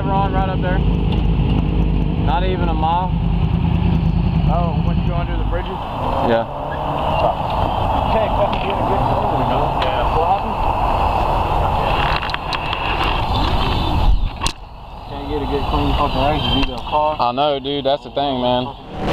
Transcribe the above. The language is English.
Chevron right up there. Not even a mile. Oh, once you go under the bridges? Yeah. Can't fucking get a good clean, you know? Yeah. What happened? Can't get a good clean fucking race. You need a car. I know, dude. That's the thing, man.